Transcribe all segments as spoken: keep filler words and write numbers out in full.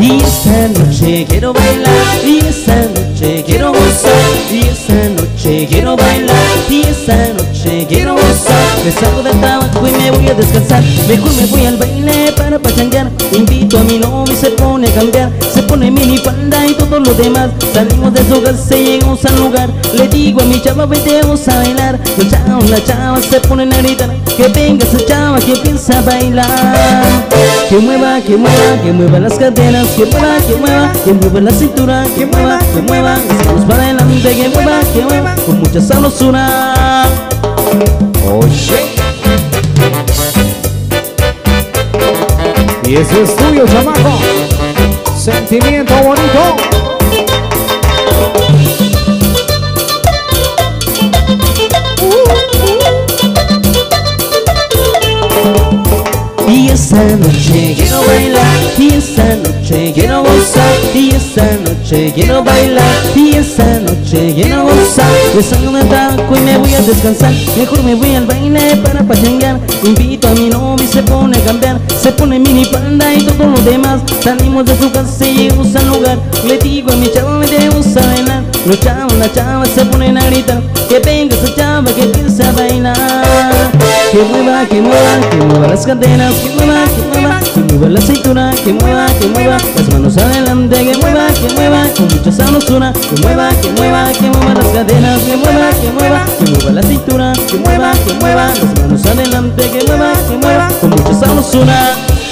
Y esta noche quiero bailar, y esta noche quiero gozar, y esta noche quiero bailar, y esta noche quiero gozar. Me salgo del trabajo y me voy a descansar, mejor me voy al baile para pachanguear. Invito a mi novio y se pone a cambiar, se pone minifalda y todo lo demás. Salimos de su casa y llegamos al lugar, le digo a mi chava vete vamos a bailar. Los chavos, las chavas se ponen a gritar, que venga esa chava que empieza a bailar. Que mueva, que mueva, que mueva las caderas, que mueva, que mueva, que mueva la cintura, que mueva, que mueva, las manos para adelante, que mueva, que mueva, con mucha sabrosura. Oye, y ese es tuyo, chamaco. Sentimiento bonito. Y esta noche quiero bailar, y esta noche quiero gozar, y esta noche quiero bailar, y esta noche quiero gozar. Me salgo del trabajo y me voy a descansar, mejor me voy al baile para pachanguear. Invito a mi novio y se pone a cambiar, se pone minifalda y todo lo demás. Salimos de su casa y llegamos al lugar, le digo a mi chava vamos a bailar. Los chavos, las chavas se ponen a gritar, que venga esa chava que empiece a bailar. Que mueva, que mueva, que mueva las caderas, que mueva, que mueva, que mueva la cintura, que mueva, que mueva, las manos adelante, que mueva, que mueva, con mucha sabrosura. Que mueva, que mueva, que mueva las caderas, que mueva, que mueva, que mueva la cintura, que mueva, que mueva, las manos adelante, que mueva, que mueva, con mucha sabrosura.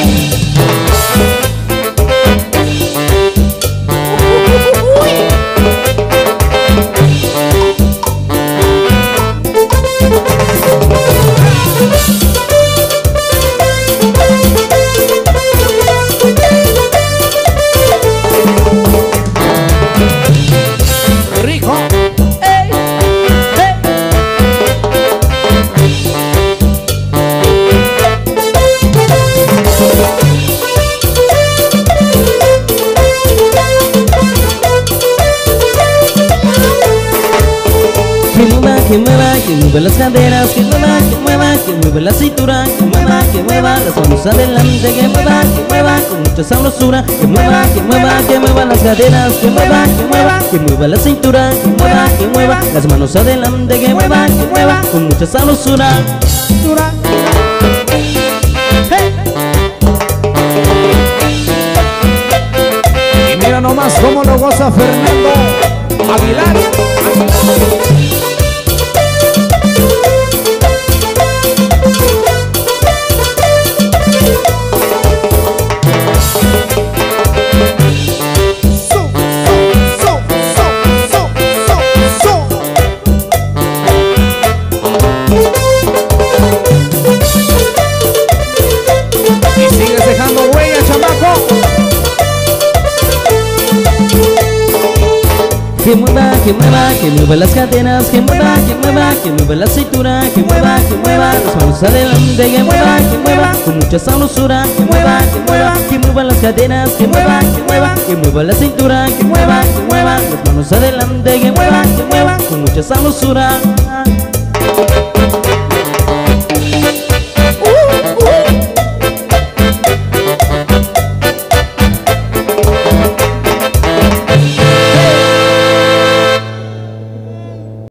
Que mueva, que mueva las caderas, que mueva, que mueva, que mueva la cintura, que mueva, que mueva, las manos adelante, que mueva, que mueva, con mucha sabrosura. Que mueva, que mueva, que mueva las caderas, que mueva, que mueva, que mueva la cintura, que mueva, que mueva, las manos adelante, que mueva, que mueva, con mucha sabrosura. Hey. Y mira nomás cómo lo goza Fernando Aguilar. Que mueva, que mueva, que mueva las cadenas, que mueva, que mueva, que mueva la cintura, que mueva, que mueva, las manos adelante, que mueva, que mueva, con mucha sabrosura. Que mueva, que mueva, que mueva las cadenas, que mueva, que mueva, que mueva la cintura, que mueva, que mueva, las manos adelante, que mueva, que mueva, con mucha sabrosura.